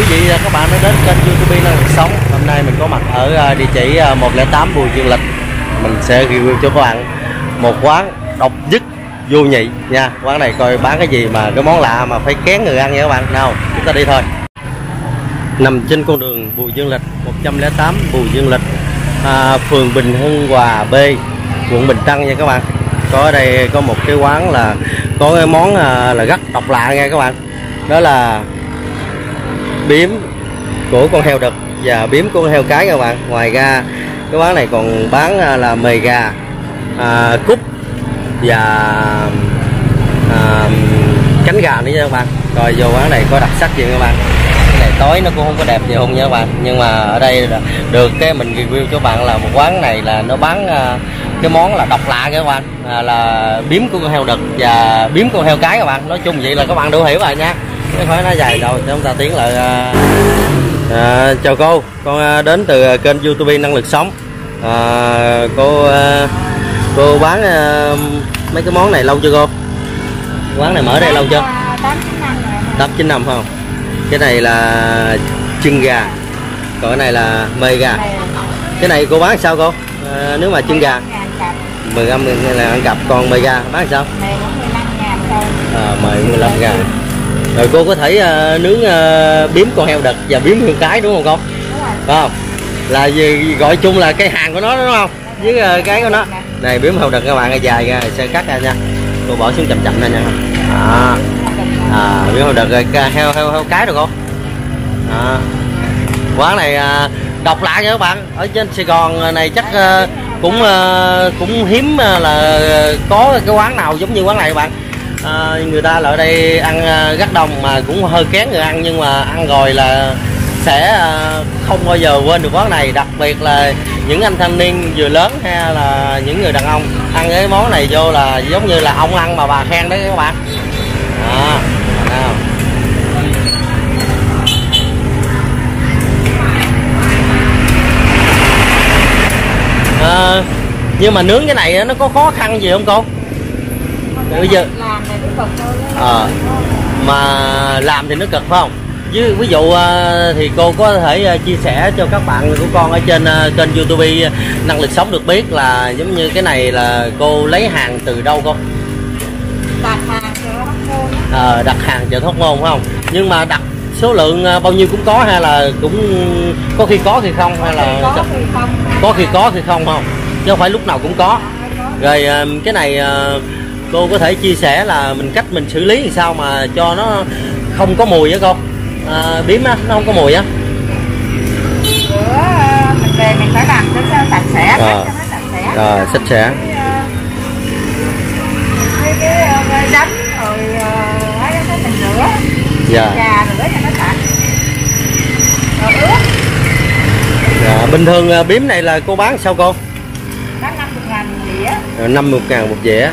vị và các bạn đã đến kênh YouTube Năng Lực Sống. Hôm nay mình có mặt ở địa chỉ 108 Bùi Dương Lịch. Mình sẽ review cho các bạn một quán độc nhất vô nhị nha. Quán này coi bán cái gì mà cái món lạ mà phải kén người ăn nha các bạn. Nào chúng ta đi thôi. Nằm trên con đường Bùi Dương Lịch 108 Bùi Dương Lịch, phường Bình Hưng Hòa B, quận Bình Tân nha các bạn. Có ở đây có một cái quán là có cái món là rất độc lạ nha các bạn. Đó là biếm của con heo đực và biếm của con heo cái các bạn. Ngoài ra cái quán này còn bán là mề gà, cút và cánh gà nữa nha các bạn. Rồi vô quán này có đặc sắc gì các bạn. Cái này tối nó cũng không có đẹp gì không nha các bạn, nhưng mà ở đây là được cái mình review cho bạn là một quán này là nó bán cái món là độc lạ các bạn, là biếm của con heo đực và biếm con heo cái các bạn. Nói chung vậy là các bạn đủ hiểu rồi nha, không phải nói dài đâu. Để chúng ta tiến lại. Chào cô, con đến từ kênh YouTube Năng Lực Sống. Cô bán mấy cái món này lâu chưa cô? Quán này mở đây lâu chưa? 8-9 năm không? Cái này là chân gà, còn cái này là mề gà. Cái này cô bán sao cô? Nếu mà chân gà 15 là ăn cặp, còn mề gà bán sao? Mề 15 ngàn. Rồi cô có thể nướng biếm con heo đực và biếm heo cái đúng không cô? Đúng không? Là gì gọi chung là cái hàng của nó đúng không? Với cái của nó. Này biếm heo đực các bạn, dài ra sẽ cắt ra nha. Cô bỏ xuống chậm chậm ra nha. Biếm heo đực rồi heo cái rồi cô. Quán này độc lạ nha các bạn. Ở trên Sài Gòn này chắc cũng hiếm là có cái quán nào giống như quán này các bạn. Người ta lại ở đây ăn rất đông mà cũng hơi kén người ăn, nhưng mà ăn rồi là sẽ không bao giờ quên được quán này. Đặc biệt là những anh thanh niên vừa lớn hay là những người đàn ông ăn cái món này vô là giống như là ông ăn mà bà khen đấy các bạn. Nhưng mà nướng cái này nó có khó khăn gì không cô? Bây giờ làm thì nó cực thôi. Mà làm thì nó cực phải không? Ví dụ thì cô có thể chia sẻ cho các bạn của con ở trên kênh YouTube Năng Lực Sống được biết là giống như cái này là cô lấy hàng từ đâu cô? Đặt hàng chợ Hóc Môn. Đặt hàng chợ Hóc Môn phải không? Nhưng mà đặt số lượng bao nhiêu cũng có hay là cũng có khi có khi không, hay là có khi có khi không không? Chứ không phải lúc nào cũng có. Rồi cái này cô có thể chia sẻ là cách mình xử lý làm sao mà cho nó không có mùi á cô? Biếm á, nó không có mùi á. Mình về mình phải làm cho nó sạch sẽ. Sạch sẽ. Cái đánh rồi cái mình rửa. Dạ. Trà rửa cho nó sạch. Rồi ướp. Bình thường biếm này là cô bán sao cô? Bán 50.000 một dĩa. 50.000 một dĩa.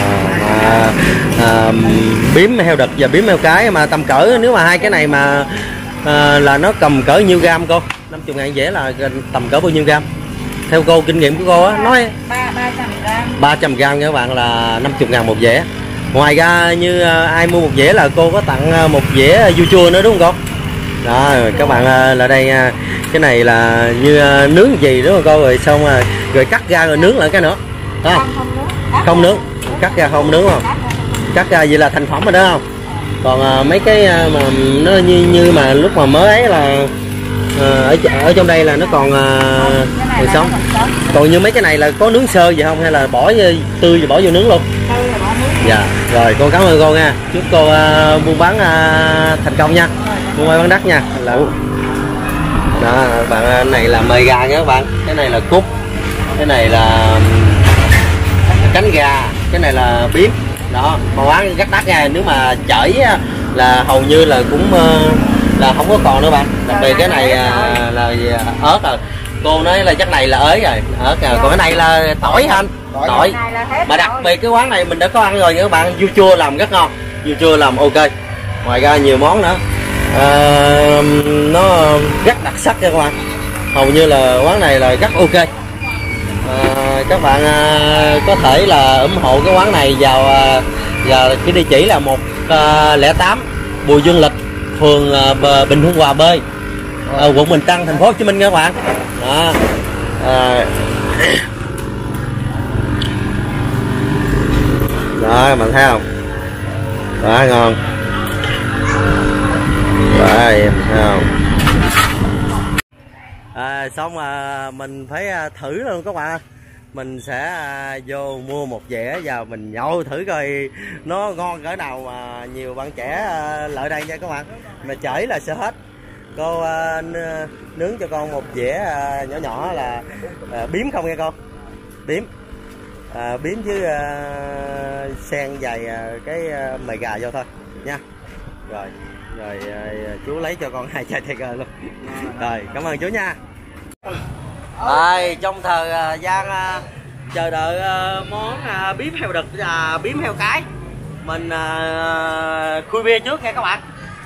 Biếm heo đực và biếm heo cái mà tầm cỡ, nếu mà hai cái này mà là nó cầm cỡ nhiêu gam cô? 50.000 dĩa là tầm cỡ bao nhiêu gam? Theo cô, kinh nghiệm của cô á, nói 300 gram. 300 gram nha các bạn, là 50.000 một dĩa. Ngoài ra như ai mua một dĩa là cô có tặng một dĩa dưa chua nữa đúng không cô? Đó, các bạn lại đây nha. Cái này là như nướng gì đúng không cô? Rồi xong rồi cắt ra rồi nướng lại cái nữa. Đó. Không nướng, cắt ra không nướng không? Cắt ra vậy là thành phẩm rồi đó không? Còn mấy cái mà nó như mà lúc mà mới ấy là ở trong đây là nó còn sống. Còn như mấy cái này là có nướng sơ gì không hay là bỏ tươi rồi bỏ vô nướng luôn? Dạ. Rồi con cảm ơn cô nha. Chúc cô buôn bán thành công nha. Buôn bán đắt nha. Đó, bạn này là mề gà nha các bạn. Cái này là cút. Cái này là cánh gà, cái này là biếm. Đó, mà bán rất đắt nha. Nếu mà chởi là hầu như là cũng là không có còn nữa bạn. Đặc biệt cái này là ớt rồi. Cô nói là chắc này là ớt rồi, ớt rồi. Còn cái này là tỏi hả anh? Tỏi. Mà đặc biệt cái quán này mình đã có ăn rồi nha các bạn. Dưa chua làm rất ngon, dưa chua làm ok. Ngoài ra nhiều món nữa, nó rất đặc sắc nha các bạn. Hầu như là quán này là rất ok. Các bạn có thể là ủng hộ cái quán này vào cái địa chỉ là 108 Bùi Dương Lịch, phường Bình Hưng Hòa B, quận Bình Tân, thành phố Hồ Chí Minh các bạn. Đó. Đó các bạn thấy không? Đó ngon. Đấy, em thấy không? Xong mình phải thử luôn các bạn. Mình sẽ vô mua một dẻ và mình nhậu thử coi nó ngon cỡ nào mà nhiều bạn trẻ lại đây nha các bạn. Mà chởi là sợ hết. Cô nướng cho con một dẻ nhỏ nhỏ là biếm không nha con? Biếm. Biếm với xen vài cái mày gà vô thôi nha. Rồi chú lấy cho con 2 chai Tiger luôn. Rồi cảm ơn chú nha. Trong thời gian chờ đợi món biếm heo đực và biếm heo cái, mình khui bia trước nha các bạn.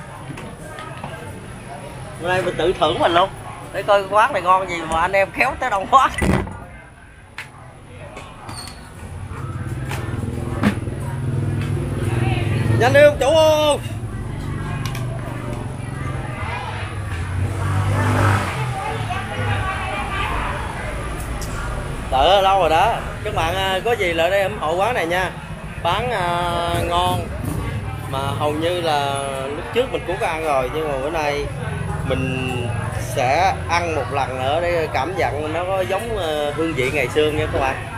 Hôm nay mình tự thưởng mình luôn để coi quán này ngon gì mà anh em khéo tới đông quá. Nhanh đi ông chủ ơi. Đợi lâu rồi đó. Các bạn có gì lại đây ủng hộ quán này nha. Bán ngon. Mà hầu như là lúc trước mình cũng có ăn rồi, nhưng mà bữa nay mình sẽ ăn một lần nữa để cảm nhận nó có giống hương vị ngày xưa nha các bạn.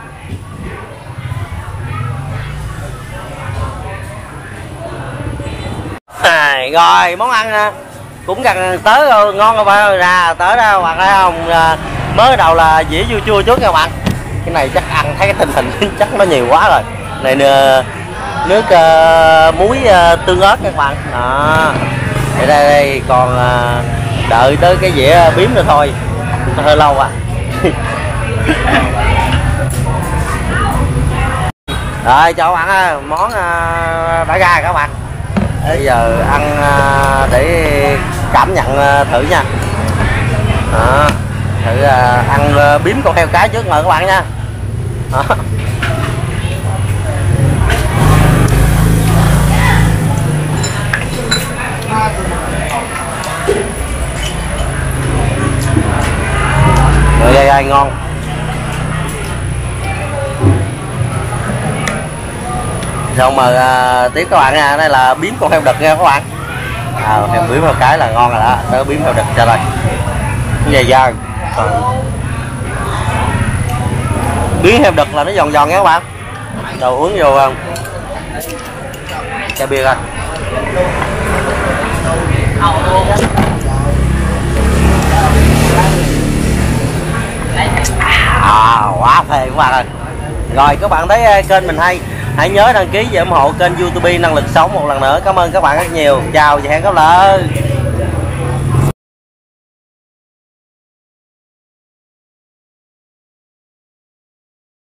Rồi món ăn cũng gần tới rồi, ngon không phải ra tới đâu bạn thấy không? Mới đầu là dĩa dưa chua trước nha các bạn. Cái này chắc ăn thấy cái hình chắc nó nhiều quá rồi. Này nước muối tương ớt các bạn. Đó. Đây còn đợi tới cái dĩa biếm nữa thôi. Nó hơi lâu à. Rồi cho các bạn món bả gai các bạn. Bây giờ ăn để cảm nhận thử nha. Đó. Thử ăn biếm con heo cái trước mời các bạn nha. Đó. Rồi gai ngon. Xong mà tiếp các bạn nha, đây là biếm con heo đực nha các bạn. Heo biếm heo cái là ngon rồi đó, tới biếm heo đực cho đây. Dày dần. Biếm heo đực là nó giòn giòn nha các bạn. Rồi uống vô chai bia coi. Quá phê các bạn ơi. Rồi các bạn thấy kênh mình hay, hãy nhớ đăng ký và ủng hộ kênh YouTube Năng Lực Sống một lần nữa. Cảm ơn các bạn rất nhiều. Chào và hẹn gặp lại.